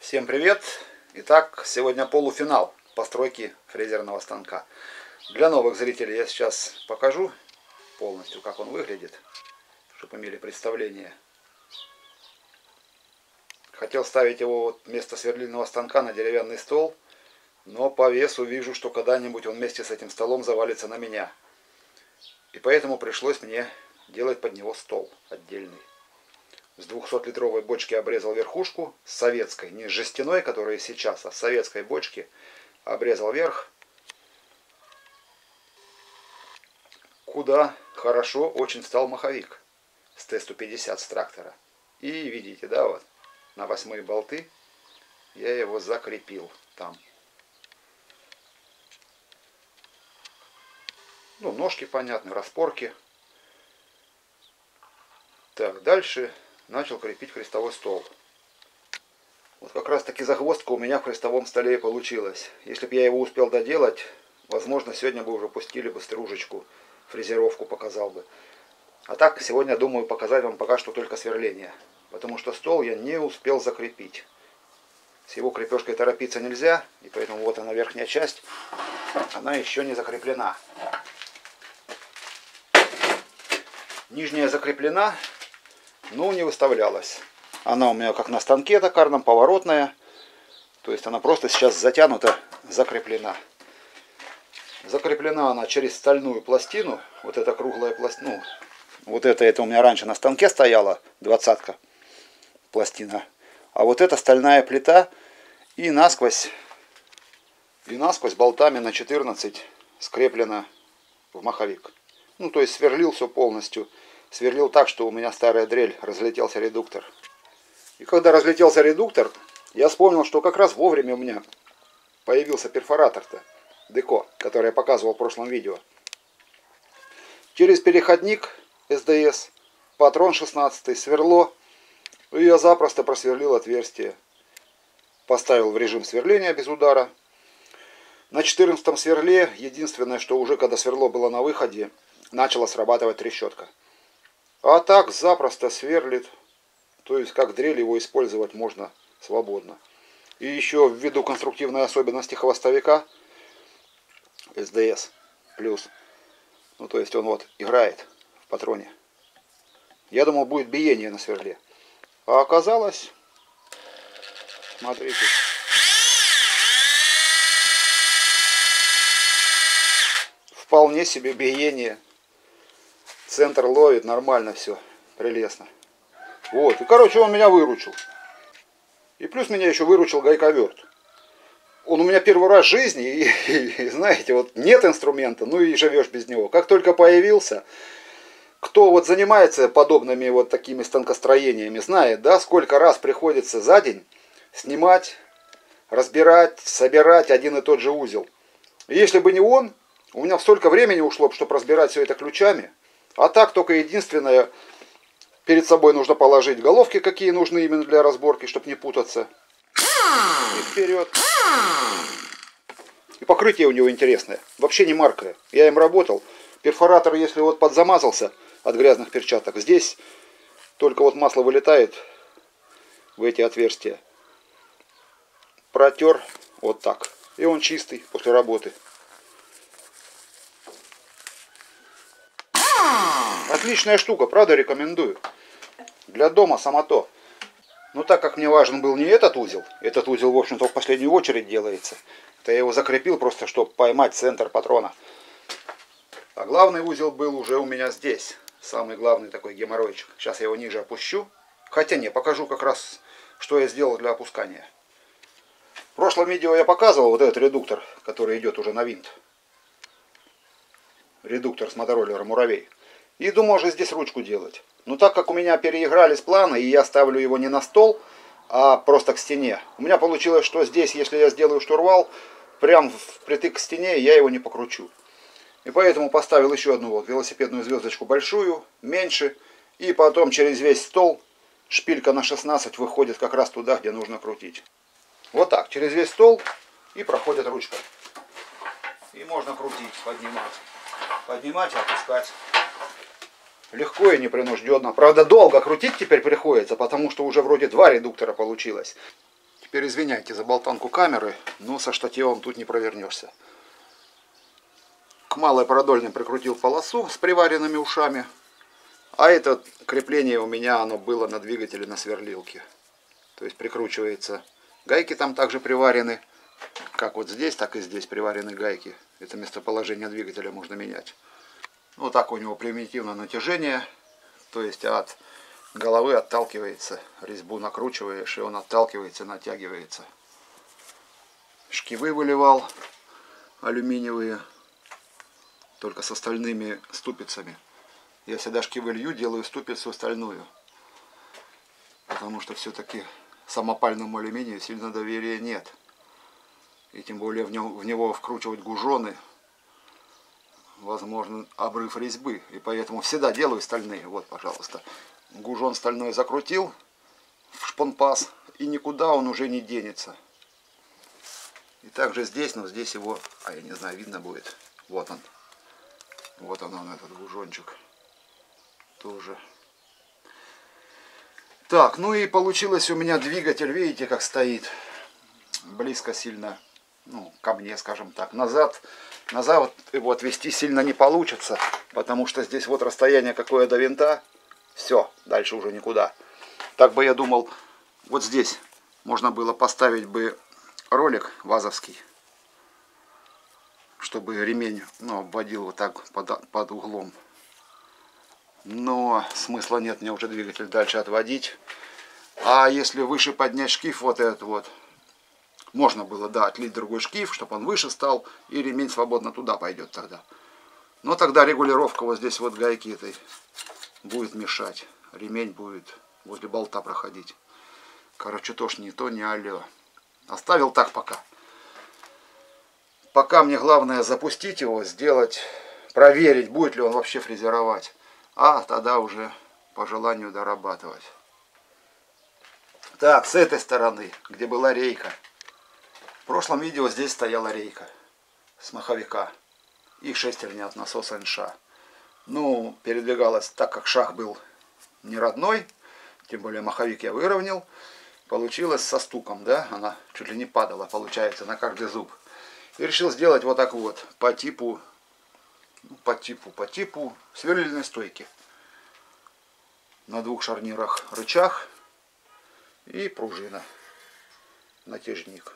Всем привет! Итак, сегодня полуфинал постройки фрезерного станка. Для новых зрителей я сейчас покажу полностью, как он выглядит, чтобы имели представление. Хотел ставить его вот вместо сверлильного станка на деревянный стол, но по весу вижу, что когда-нибудь он вместе с этим столом завалится на меня. И поэтому пришлось мне делать под него стол отдельный. С 200-литровой бочки обрезал верхушку, с советской, не с жестяной, которая сейчас, а с советской бочки обрезал верх, куда хорошо очень стал маховик с Т-150 с трактора. И видите, да, вот на 8 болты я его закрепил там. Ну, ножки понятны, распорки. Так, дальше начал крепить крестовой стол. Вот как раз таки загвоздка у меня в крестовом столе и получилась. Если бы я его успел доделать, возможно, сегодня бы уже пустили бы стружечку, фрезеровку показал бы. А так, сегодня думаю показать вам пока что только сверление. Потому что стол я не успел закрепить. С его крепежкой торопиться нельзя, и поэтому вот она верхняя часть, она еще не закреплена. Нижняя закреплена, но не выставлялась. Она у меня как на станке токарном, поворотная. То есть она просто сейчас затянута, закреплена. Закреплена она через стальную пластину. Вот эта круглая пластина. Ну, вот это у меня раньше на станке стояла, 20-ка пластина. А вот эта стальная плита и насквозь болтами на 14 скреплена в маховик. Ну, то есть сверлил все полностью. Сверлил так, что у меня старая дрель, разлетелся редуктор. И когда разлетелся редуктор, я вспомнил, что как раз вовремя у меня появился перфоратор-то, Деко, который я показывал в прошлом видео. Через переходник СДС, патрон 16, сверло, и я запросто просверлил отверстие. Поставил в режим сверления без удара. На 14-м сверле, единственное, что уже когда сверло было на выходе, начала срабатывать трещотка. А так запросто сверлит. То есть как дрель его использовать можно свободно. И еще ввиду конструктивной особенности хвостовика СДС плюс. Ну то есть он вот играет в патроне. Я думал, будет биение на сверле. А оказалось, смотрите. Вполне себе биение. Центр ловит, нормально все, прелестно. Вот, и короче он меня выручил. И плюс меня еще выручил гайковерт. Он у меня первый раз в жизни, и знаете, вот нет инструмента, ну и живешь без него. Как только появился, кто вот занимается подобными вот такими станкостроениями, знает, да, сколько раз приходится за день снимать, разбирать, собирать один и тот же узел. И если бы не он, у меня столько времени ушло, чтобы разбирать все это ключами. А так только единственное, перед собой нужно положить головки, какие нужны именно для разборки, чтобы не путаться. И вперед. И покрытие у него интересное. Вообще не маркое. Я им работал. Перфоратор, если вот подзамазался от грязных перчаток, здесь только вот масло вылетает в эти отверстия. Протер вот так. И он чистый после работы. Отличная штука, правда, рекомендую. Для дома само то. Но так как мне важен был не этот узел, в общем-то, в последнюю очередь делается, то я его закрепил просто, чтобы поймать центр патрона. А главный узел был уже у меня здесь. Самый главный такой геморройчик. Сейчас я его ниже опущу. Хотя не, покажу как раз, что я сделал для опускания. В прошлом видео я показывал вот этот редуктор, который идет уже на винт. Редуктор с мотороллера «Муравей». И думал уже здесь ручку делать. Но так как у меня переигрались планы, и я ставлю его не на стол, а просто к стене. У меня получилось, что здесь, если я сделаю штурвал, прям впритык к стене, я его не покручу. И поэтому поставил еще одну вот велосипедную звездочку большую, меньше. И потом через весь стол шпилька на 16 выходит как раз туда, где нужно крутить. Вот так, через весь стол и проходит ручка. И можно крутить, поднимать. Поднимать и опускать. Легко и непринужденно. Правда, долго крутить теперь приходится, потому что уже вроде 2 редуктора получилось. Теперь извиняйте за болтанку камеры, но со штативом тут не провернешься. К малой продольной прикрутил полосу с приваренными ушами. А это крепление у меня оно было на двигателе на сверлилке. То есть прикручивается. Гайки там также приварены. Как вот здесь, так и здесь приварены гайки. Это местоположение двигателя можно менять. Вот так у него примитивное натяжение. То есть от головы отталкивается. Резьбу накручиваешь, и он отталкивается, натягивается. Шкивы выливал алюминиевые. Только с остальными ступицами. Я всегда шкивы лью, делаю ступицу стальную. Потому что все-таки самопальному алюминию сильно доверия нет. И тем более в него вкручивать гужоны, возможно, обрыв резьбы. И поэтому всегда делаю стальные. Вот, пожалуйста. Гужон стальной закрутил в шпонпас, и никуда он уже не денется. И также здесь, но здесь его, я не знаю, видно будет. Вот он. Вот он этот гужончик. Тоже. Так, ну и получилось у меня двигатель, видите, как стоит. Близко сильно, ну, ко мне, скажем так. Назад его отвести сильно не получится, потому что здесь вот расстояние какое до винта. Все, дальше уже никуда. Так бы я думал, вот здесь можно было поставить бы ролик вазовский, чтобы ремень, ну, обводил вот так под углом. Но смысла нет мне уже двигатель дальше отводить. А если выше поднять шкив, вот этот вот, можно было, да, отлить другой шкив, чтобы он выше стал, и ремень свободно туда пойдет тогда. Но тогда регулировка вот здесь вот гайки этой будет мешать. Ремень будет возле болта проходить. Короче, тоже не то, не алло. Оставил так пока. Пока мне главное запустить его, сделать, проверить, будет ли он вообще фрезеровать. А тогда уже по желанию дорабатывать. Так, с этой стороны, где была рейка. В прошлом видео здесь стояла рейка с маховика и шестерня от насоса НШ. Ну, передвигалась, так как шаг был не родной, тем более маховик я выровнял. Получилось со стуком, да, она чуть ли не падала, получается, на каждый зуб. И решил сделать вот так вот, по типу сверлильной стойки. На двух шарнирах рычаг и пружина, натяжник.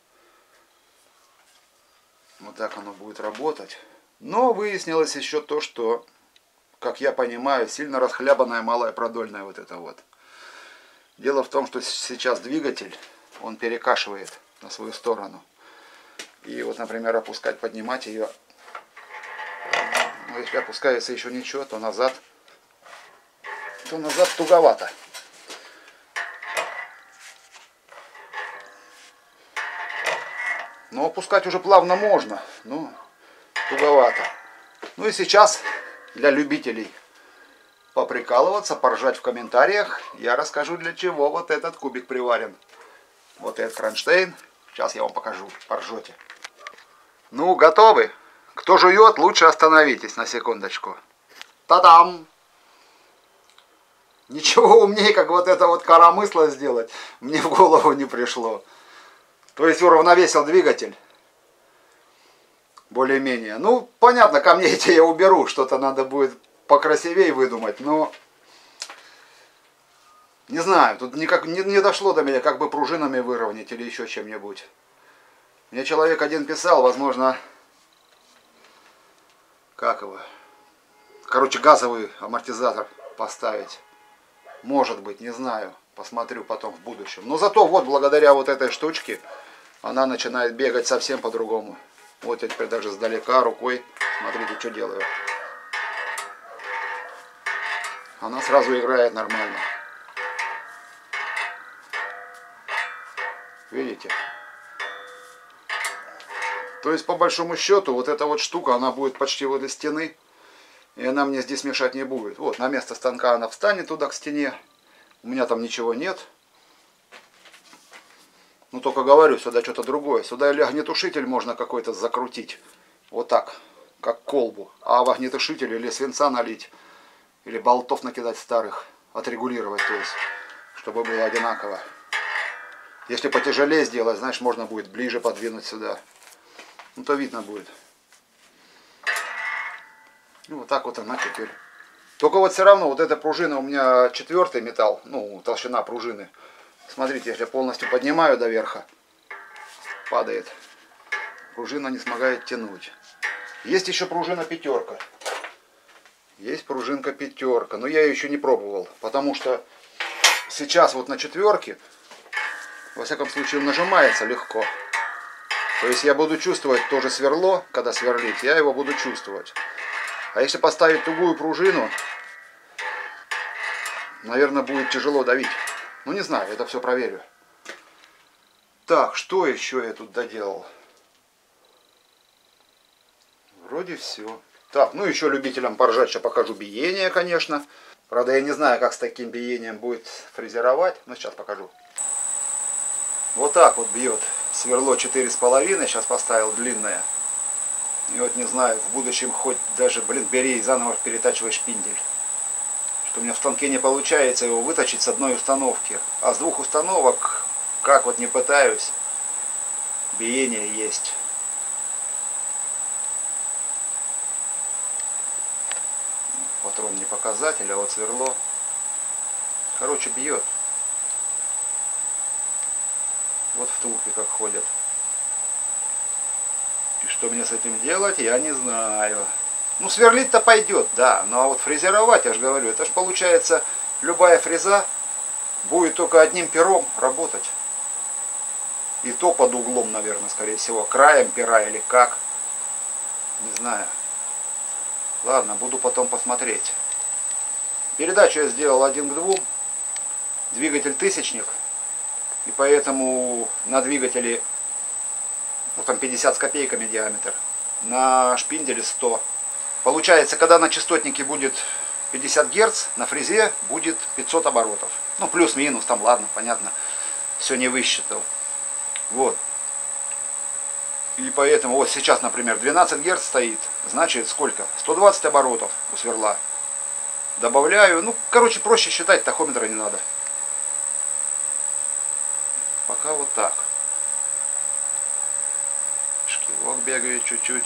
Вот так оно будет работать. Но выяснилось еще то, что, как я понимаю, сильно расхлябанная малая продольная вот это вот. Дело в том, что сейчас двигатель, он перекашивает на свою сторону. И вот, например, опускать, поднимать ее. Но если опускается еще ничего, то назад туговато. Но опускать уже плавно можно, но туговато. Ну и сейчас для любителей поприкалываться, поржать в комментариях, я расскажу, для чего вот этот кубик приварен. Вот этот кронштейн. Сейчас я вам покажу, поржете. Ну, готовы? Кто жует, лучше остановитесь на секундочку. Та-дам! Ничего умнее, как вот это вот коромысло сделать, мне в голову не пришло. То есть уравновесил двигатель. Более-менее. Ну, понятно, камни эти я уберу. Что-то надо будет покрасивее выдумать. Но не знаю, тут никак не дошло до меня, как бы пружинами выровнять или еще чем-нибудь. Мне человек один писал, возможно, как его? Короче, газовый амортизатор поставить. Может быть, не знаю. Посмотрю потом в будущем. Но зато вот благодаря вот этой штучке она начинает бегать совсем по-другому. Вот я теперь даже сдалека рукой, смотрите, что делаю. Она сразу играет нормально. Видите? То есть, по большому счету, вот эта вот штука, она будет почти возле стены. И она мне здесь мешать не будет. Вот, на место станка она встанет туда, к стене. У меня там ничего нет. Ну, только говорю, сюда что-то другое. Сюда или огнетушитель можно какой-то закрутить. Вот так, как колбу. А в огнетушитель или свинца налить. Или болтов накидать старых. Отрегулировать, то есть, чтобы было одинаково. Если потяжелее сделать, знаешь, можно будет ближе подвинуть сюда. Ну, то видно будет. Ну, вот так вот она теперь. Только вот все равно, вот эта пружина у меня 4-й металл, ну, толщина пружины. Смотрите, если я полностью поднимаю до верха, падает. Пружина не смогает тянуть. Есть еще пружина 5. Есть пружинка 5, но я ее еще не пробовал, потому что сейчас вот на 4, во всяком случае, нажимается легко. То есть я буду чувствовать тоже сверло, когда сверлить, я его буду чувствовать. А если поставить тугую пружину, наверное, будет тяжело давить. Ну не знаю, это все проверю. Так, что еще я тут доделал? Вроде все. Так, ну еще любителям поржать сейчас покажу биение, конечно. Правда, я не знаю, как с таким биением будет фрезеровать, но сейчас покажу. Вот так вот бьет сверло 4,5, сейчас поставил длинное. И вот не знаю, в будущем хоть даже, бери и заново перетачивай шпиндель. Что у меня в станке не получается его выточить с одной установки. А с 2 установок, как вот не пытаюсь, биение есть. Патрон не показатель, а вот сверло. Короче, бьет. Вот втулки как ходят. И что мне с этим делать, я не знаю. Ну, сверлить-то пойдет, да. Но вот фрезеровать, я же говорю, это же получается, любая фреза будет только одним пером работать. И то под углом, наверное, скорее всего. Краем пера или как. Не знаю. Ладно, буду потом посмотреть. Передачу я сделал 1 к 2. Двигатель 1000-ник. И поэтому на двигателе, ну там 50 с копейками диаметр. На шпинделе 100. Получается, когда на частотнике будет 50 Гц, на фрезе будет 500 оборотов. Ну плюс-минус, там ладно, понятно. Все не высчитал. Вот. И поэтому вот сейчас, например, 12 Гц стоит. Значит сколько? 120 оборотов у сверла. Добавляю. Ну, короче, проще считать, тахометра не надо. Пока вот так. Шкивок бегает чуть-чуть.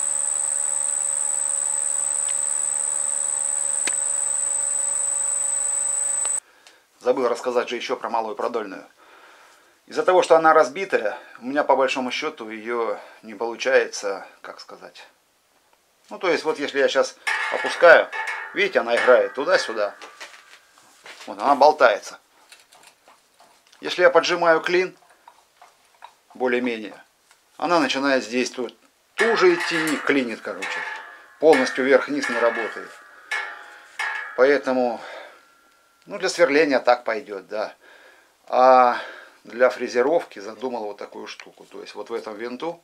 Забыл рассказать же еще про малую продольную. Из-за того, что она разбитая, у меня по большому счету ее не получается, как сказать. Ну, то есть, вот если я сейчас опускаю, видите, она играет туда-сюда. Вот, она болтается. Если я поджимаю клин, более-менее, она начинает здесь тут туже идти, клинит, короче. Полностью вверх-вниз не работает. Поэтому, ну, для сверления так пойдет, да. А для фрезеровки задумал вот такую штуку. То есть вот в этом винту,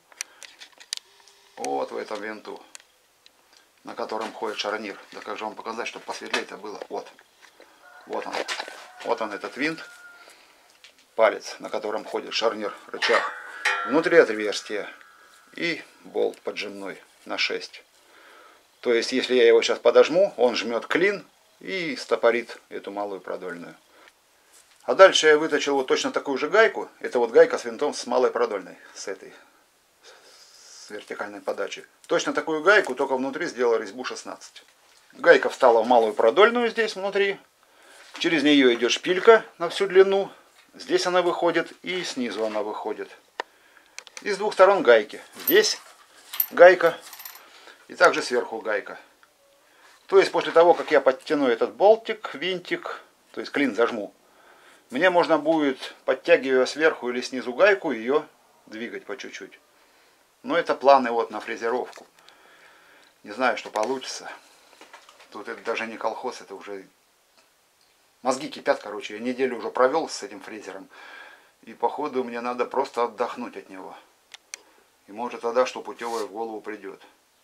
на котором ходит шарнир. Да как же вам показать, чтобы посветлее-то было. Вот. Вот он. Вот он, этот винт. Палец, на котором ходит шарнир, рычаг. Внутри отверстия. И болт поджимной на 6. То есть, если я его сейчас подожму, он жмет клин и стопорит эту малую продольную. А дальше я выточил вот точно такую же гайку. Это вот гайка с винтом с малой продольной. С этой. С вертикальной подачей. Точно такую гайку, только внутри сделал резьбу 16. Гайка встала в малую продольную здесь внутри. Через нее идет шпилька на всю длину. Здесь она выходит и снизу она выходит. И с 2 сторон гайки. Здесь гайка и также сверху гайка. То есть после того, как я подтяну этот болтик, винтик, то есть клин зажму, мне можно будет, подтягивая сверху или снизу гайку, ее двигать по чуть-чуть. Но это планы вот на фрезеровку. Не знаю, что получится. Тут это даже не колхоз, это уже... Мозги кипят, короче. Я неделю уже провел с этим фрезером. И походу мне надо просто отдохнуть от него. И может тогда, что путевое в голову придет.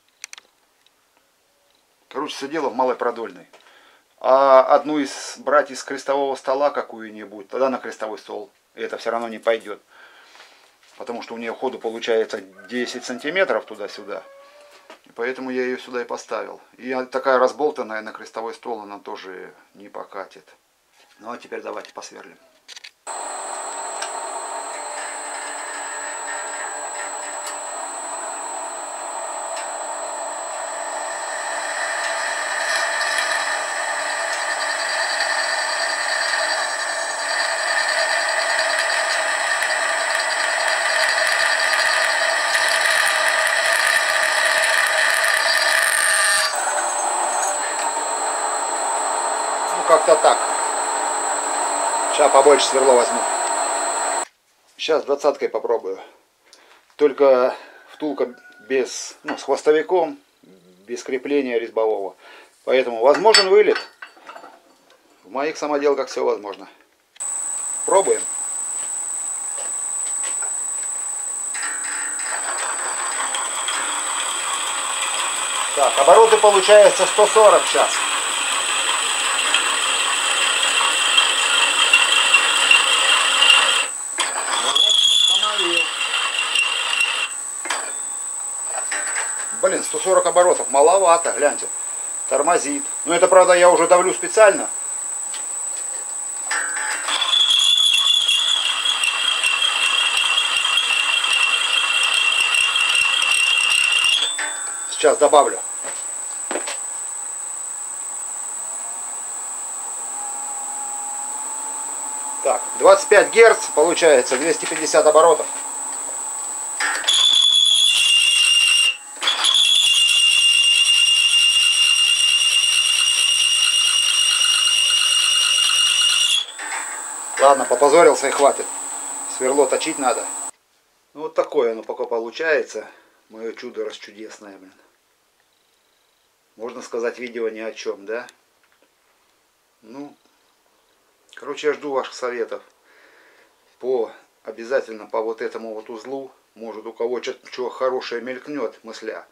Короче, все дело в малой продольной. А одну из брать из крестового стола какую-нибудь, тогда на крестовой стол. И это все равно не пойдет. Потому что у нее ходу получается 10 сантиметров туда-сюда. И поэтому я ее сюда и поставил. И такая разболтанная на крестовой стол, она тоже не покатит. Ну а теперь давайте посверлим. как-то так. Сейчас побольше сверло возьму. Сейчас 20-кой попробую. Только втулка без, с хвостовиком, без крепления резьбового. Поэтому возможен вылет. В моих самоделках все возможно. Пробуем. Так, обороты получается 140 сейчас. Блин, 140 оборотов, маловато, гляньте, тормозит. Но это, правда, я уже давлю специально. Сейчас добавлю. Так, 25 Гц, получается 250 оборотов. Ладно, попозорился и хватит. Сверло точить надо. Ну, вот такое оно пока получается. Мое чудо расчудесное, блин. Можно сказать, видео ни о чем, да? Ну, короче, я жду ваших советов. Обязательно по вот этому вот узлу. Может, у кого что хорошее мелькнет, мысля.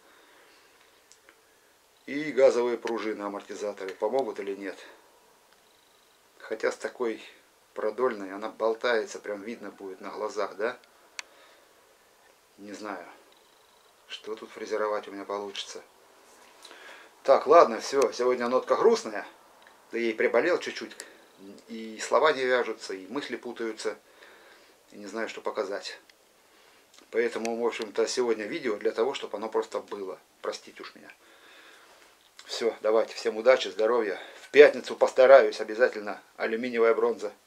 И газовые пружины, амортизаторы. Помогут или нет? Хотя с такой продольной она болтается, прям видно будет на глазах, да? Не знаю, что тут фрезеровать у меня получится. Так, ладно, все, сегодня нотка грустная. Да я и приболел чуть-чуть. И слова не вяжутся, и мысли путаются. И не знаю, что показать. Поэтому, в общем-то, сегодня видео для того, чтобы оно просто было. Простите уж меня. Все, давайте, всем удачи, здоровья. В пятницу постараюсь обязательно алюминиевая бронза.